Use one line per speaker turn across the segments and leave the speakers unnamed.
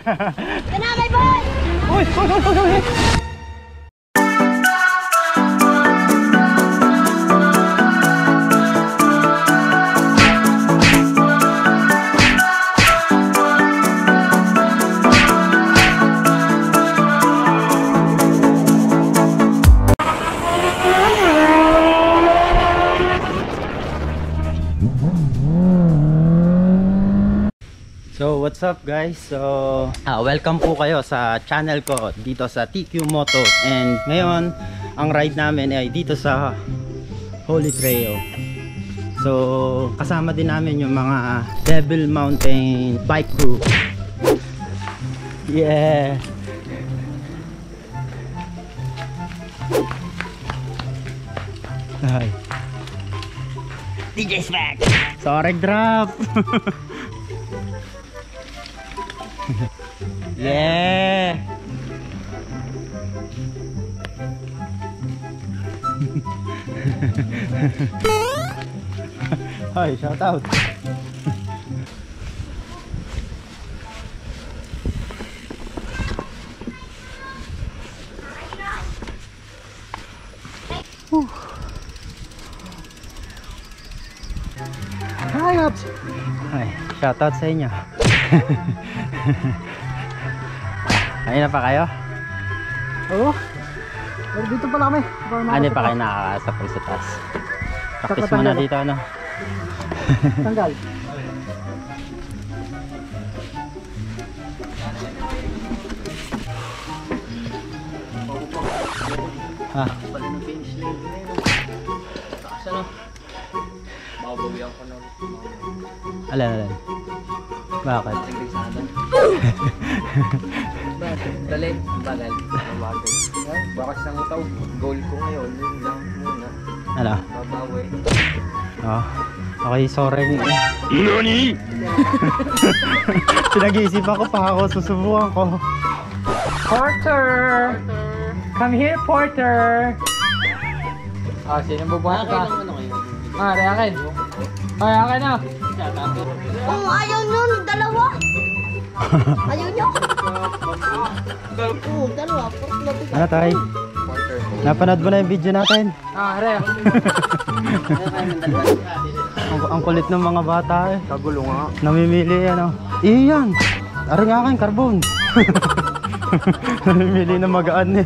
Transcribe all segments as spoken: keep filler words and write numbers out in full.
Kanamay boy!
Uy! Uy! Uy! Uy! Uy! So what's up guys? So ah, welcome po kayo sa channel ko dito sa T Q Moto. And ngayon ang ride namin ay dito sa Holy Trail. So kasama din namin yung mga Devil Mountain bike crew. Yeah. Hi. D J Swag. Sorry drop. Yeah. Hi, shout out. Hi, Ops. Hi, shout out sa inyo. Ayun na pa kayo?
Oo. Pero dito pala kami.
Ano pa kayo nakakasapol sa taas? Practice muna dito ano?
Tanggal.
Ha? Alam, alam. Bakit?
Dali, bagal. Bagal. Bakas ng utaw. Goal ko ngayon. Yun lang muna.
Ano?
Babawi.
Oh. Okay, sorry. Nani? Pinag-iisipan ko pa ako. Susubukan ko.
Porter! Come here, Porter! Ah, sino bubuhat ka? Ah, re akin. Ay, akin na.
Oh, ayaw nyo, dalawa. Ayaw nyo. Oo, dalawa.
Ano tayo? Napanood mo na yung video natin?
Ah, re.
Ang, ang kulit ng mga bata eh.
Kagulo nga.
Namimili ano. Iyan! Ari nga akin, carbon. Namimili na magaan eh.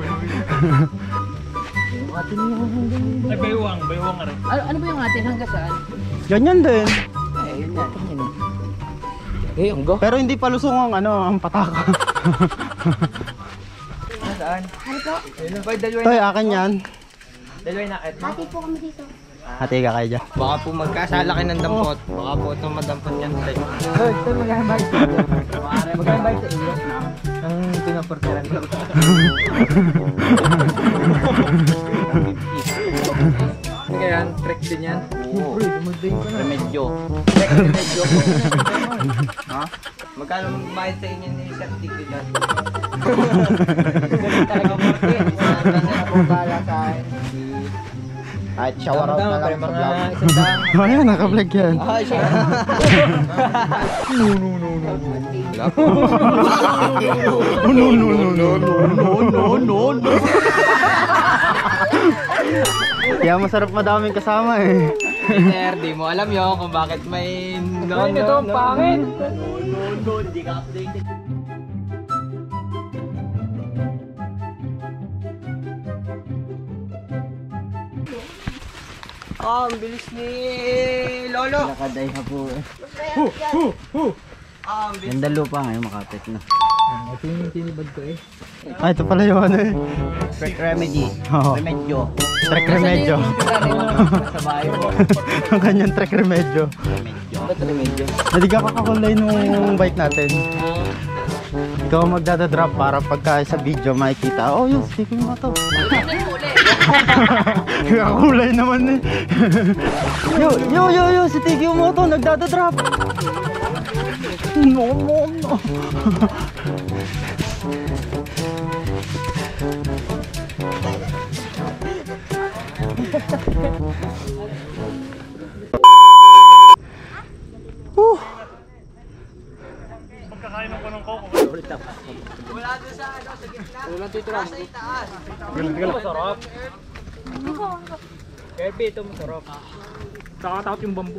Ay, baywang. Baywang nga rin. Ano, ano ba yung atin? Hanggang saan?
Ganyan din.
Eh, yun natin yun. Eh, ang go.
Pero hindi palusong ang ano, ang pataka.
Saan?
Ano po?
Ay, dalawa
Toy, akin yan.
Dalawa yung nakit.
Hati po kami dito.
Hati ka kayo dyan.
Baka po magkasala kayo ng dampot. Baka po ito madampot yan.
Hoy, ito mag-ahambay sa iyo. Mag-ahambay sa iyo. Ang pinaporteran ko. Ano kaya yan? Trek din yan?
Oo. Remedyo.
Trek, remedyo.
Ha? Magkano mahal sa inyo ni Sir Tiki dyan?
Galing talaga mo.
Kasi na po bala sa akin. At shower out na lang sa
mga
vlog.
isang dang.
Ayan, naka-vlog yan.
Ah, siya.
No, no, no, no. No, no, no, no, no, no, no, no. Kaya masarap madaming kasama eh.
Sir, di mo alam yun kung bakit may no,
Ay, ito, pangin.
Ah, ang bilis ni Lolo.
Nakaday ha po eh.
Ah, ang bilis.
Ganda lupa ngayon, makapit na.
Ito yung tinibad ko eh.
Ah, ito pala yung ano eh.
Trick remedy.
Oo.
Remedyo.
Trek remedyo.
Sa bayo.
Ang kanyang trek remedyo.
Ba't remedyo?
Hindi ka kakakulay nung bike natin. Ikaw ang magdadadrop para pagka sa video makikita. Oh, yun, speaking mo to. Kakulay naman eh. Yo, yo, yo, yo, si Tiki Moto nagdadadrop. No, no, no. Uh.
Walang tituras. Masarap. Kirby, ito masarap. Nakatakot yung bambu.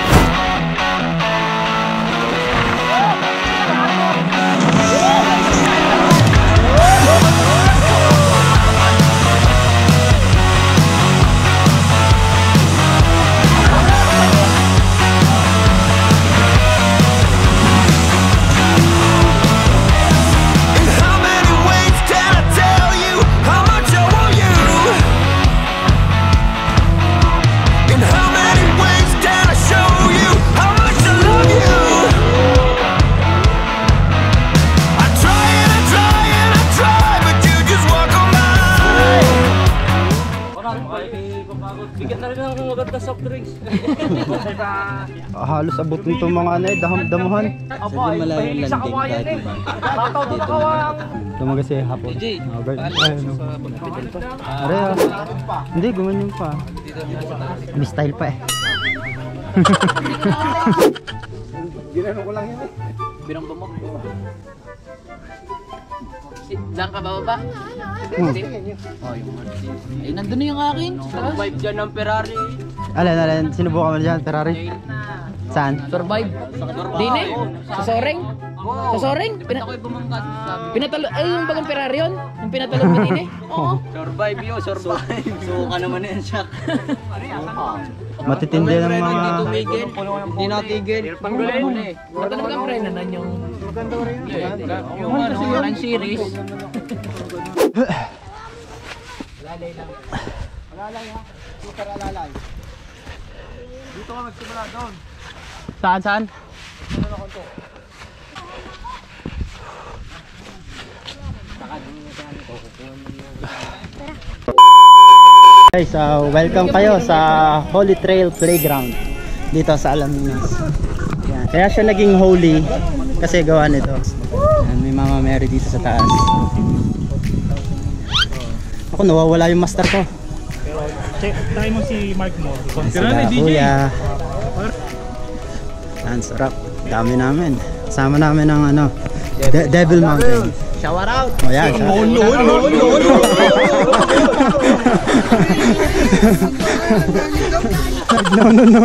Bigyan na rin ng maganda soft drinks.
Ah, halos abot nito mga ano eh, daham damuhan.
Apo, ay mahilig sa kawayan eh. Tataw to na kawayan.
Ito mga kasi hapon. Oh, guys. Ayun. Are, ah. Hindi, gumanyan pa. May style pa eh.
Ginano ko lang yun eh.
Binang ba mo? Diyan ka bababa?
Hmm.
Oh, yung eh, nandun na yung akin. Survive dyan ng Ferrari.
Alin, alin, sinubukan mo dyan, Ferrari? Saan?
Survive. Dine? Sa Soreng? Sa Soreng? Pina
Ako'y bumangkat.
pinatalo, ay yung bagang Ferrari yun? Yung pinatalo mo Dine? Oo.
Survive yun, survive. Suka naman yan siya.
Matitindi ng mga...
Hindi tumigil. Hindi natigil. Panggulin.
Maganda kang prenanan yung...
Yung ano, nine series.
Alalay lang. Alalay ha. Super alalay. Dito ka magsimula doon.
Saan, saan? Guys, uh, welcome kayo sa Holy Trail Playground dito sa Alaminos. Yan. Kaya siya naging holy kasi gawa nito. Yan, may Mama Mary dito sa taas. Ako, nawawala yung master ko.
Check tayo mo si Mark mo.
Sila, kuya. Yan, sarap. Dami namin. Sama namin ng ano, De Devil Mountain.
Shower out.
Oh, yan. No, no, no, no, no. No, no, no.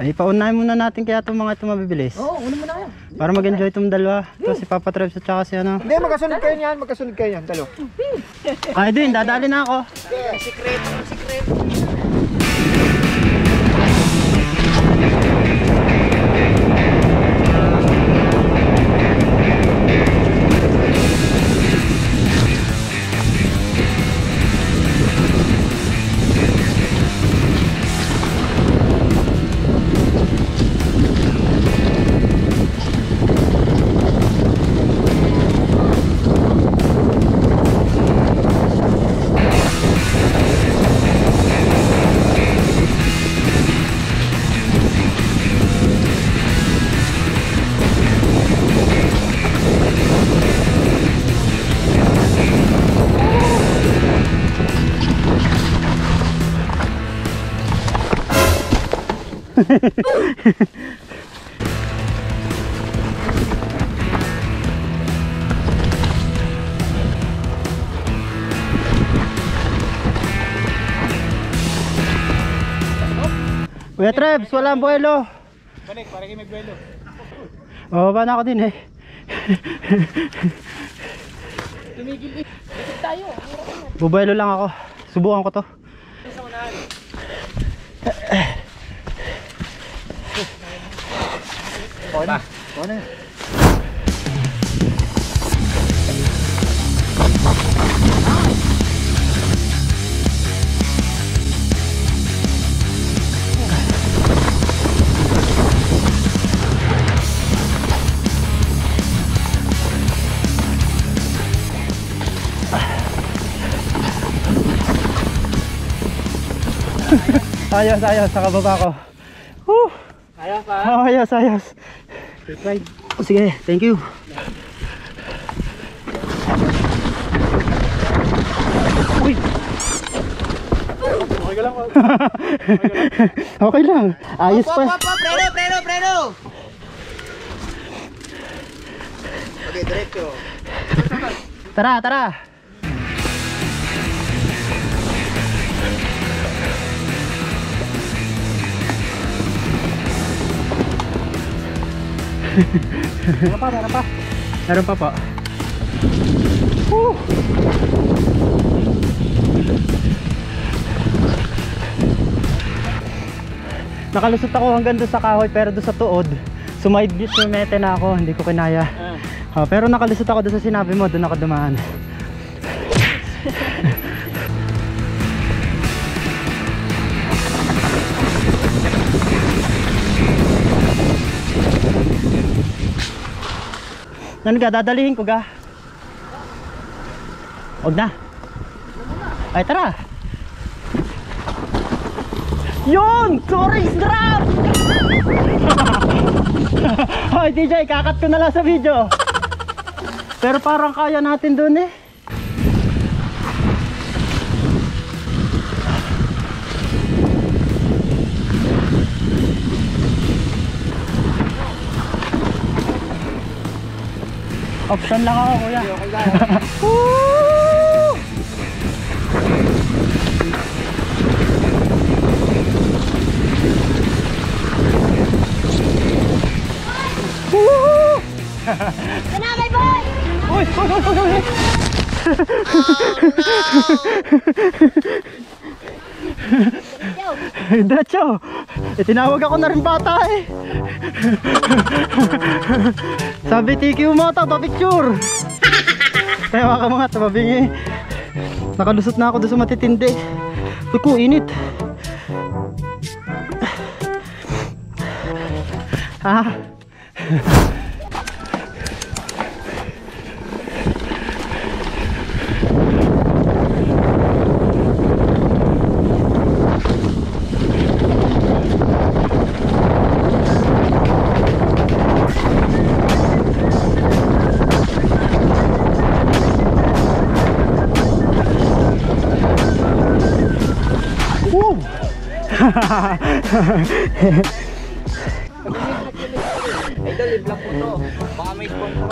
Ay, paunahin muna natin kaya itong mga ito mabibilis.
Oo, una mo na kayo.
Para mag-enjoy itong dalawa. Ito si Papa Trebs at saka si ano.
Hindi, magkasunod kayo niyan, magkasunod kayo niyan, talo.
Ay, din, dadali na ako. Kuya Trebs, walang buwelo.
Balik, para kayo may buwelo.
Oo, ba na ako din eh.
Tumigil eh. Ikot tayo.
Bubuelo lang ako. Subukan ko to.
Pa. Ano?
Ayos, ayos. Sa kababa ko. Woo!
Ayos pa.
Oh, ayos, ayos.
Right.
Oh, sige, thank you. Uy!
Okay ka lang.
Okay lang. Ayos pa.
Preno, preno, preno. Okay, diretso.
Tara, tara.
Meron pa, meron pa.
Meron pa po. Woo! Nakalusot ako hanggang doon sa kahoy pero doon sa tuod sumide beat sumete na ako, hindi ko kinaya. Oh, pero nakalusot ako doon sa sinabi mo, doon ako dumaan. Nan ga, dadalihin ko ga. Huwag na. Ay, tara. Yun! Sorry, drop! Hoy, D J, kakat ko na lang sa video. Pero parang kaya natin dun eh. Option lang ako, kuya. Woo! Woo!
Kanamay boy!
Uy! Uy! Uy! Uy! Uy! Diretso! Eh, tinawag ako na rin bata eh. Sabi T Q Moto, pa-picture. Tayo ka mga tababingi. Nakalusot na ako doon sa matitindi. Uy ko, init. Ha? Woo!
Idol, i-vlog mo to. Baka may sponsor.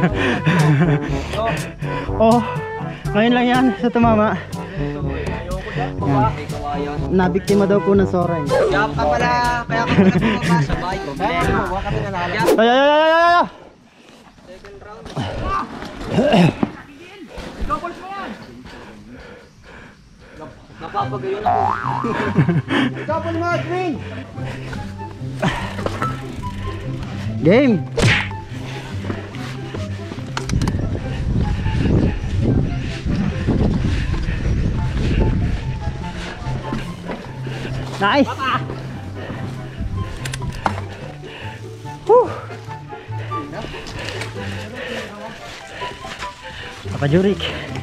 Oh, ngayon lang yan sa tumama. Yan. Nabiktima daw po ng Soaring.
Kaya ka pala, kaya ka pala bumaba sa bike. Problema. Huwag kami nanalo.
Ay, ay, ay, ay, ay, ay!
Napapagayon ako. Double mo, Green!
Game! Nice! Whew! Papa Jurik.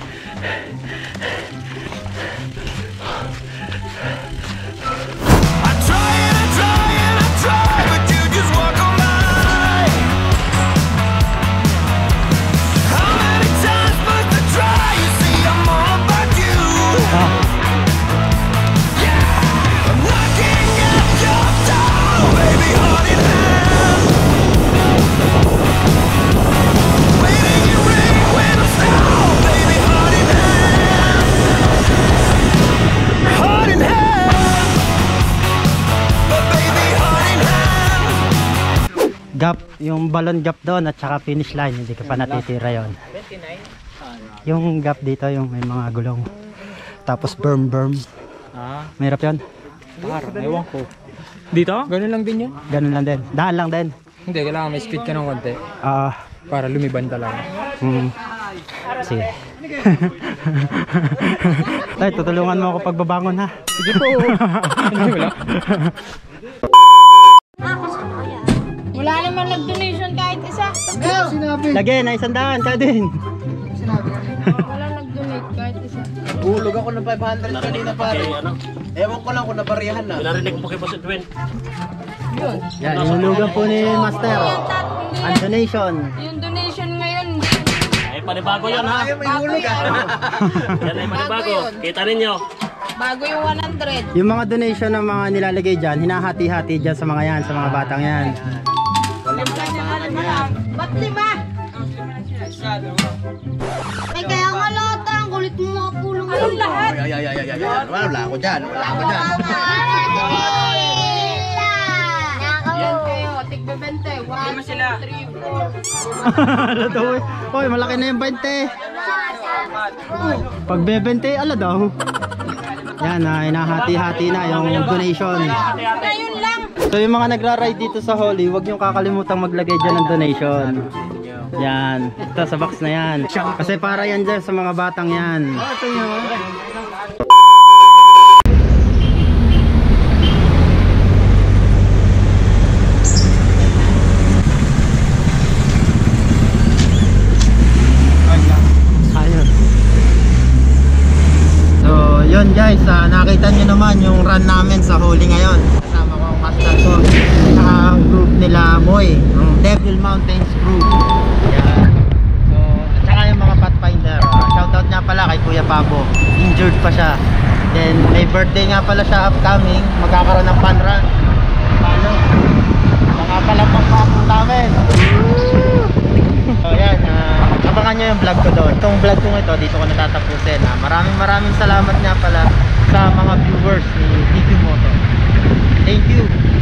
Gap, yung balon gap doon at saka finish line, hindi ka pa natitira yon. Yung gap dito, yung may mga gulong. Tapos berm berm.
Ah,
Mahirap yun.
parang, ewan ko. Dito? Ganun lang din yun?
Ganun lang din. Daan lang din.
Hindi, kailangan may speed ka ng konti.
Ah,
Para lumiban talaga.
hmm. Sige. Tay, tutulungan mo ako pagbabangon ha.
Sige po. Hindi, wala.
Wala naman nag-donation kahit isa.
Lagi, na isang daan ka din.
Wala nag-donate kahit isa.
Hulog ako ng five hundred kanina pare. Ewan ko lang kung nabariyahan na.
Yan, inulugan po ni Master. Ang donation.
Yung donation ngayon,
Ay, panibago yun ha.
Ay, may hulog ah.
Yan ay panibago. Kita ninyo.
bago yung one hundred.
Yung mga donation ng mga nilalagay dyan, hinahati-hati dyan sa mga yan, sa mga batang yan.
Ba't lima? Ay, kaya nga lahat, ang kulit mo mga pulong. Anong lahat?
Ay, ay, ay, ay, ay, ay. Wala ako dyan, wala ako dyan.
Yan kayo, tigbebente. One, two, three, four.
Ala daw eh. Hoy, malaki na yung twenty. Pag bebente, ala daw. Yan na, hinahati-hati na yung donation.
Ngayon lang.
So yung mga nagra-ride dito sa Holy, huwag niyong kakalimutang maglagay dyan ng donation. Yan, ito sa box na yan. Kasi para yan dyan sa mga batang yan. Ayun. So yun guys, uh, nakita nyo naman yung run namin sa Holy ngayon. Kasama ko ang master ko sa group nila Moy, ang Devil Mountains group. Yan. So, at saka yung mga pathfinder, uh, shoutout nga pala kay Kuya Pabo. Injured pa siya. Then may birthday nga pala siya upcoming. Magkakaroon ng fun run. Paano? Nakapalampang pa po namin. So yan, uh, abangan nyo yung vlog ko doon. Itong vlog ko ito, dito ko natatapusin. Uh, maraming maraming salamat nga pala sa mga viewers ni T Q Moto. Thank you.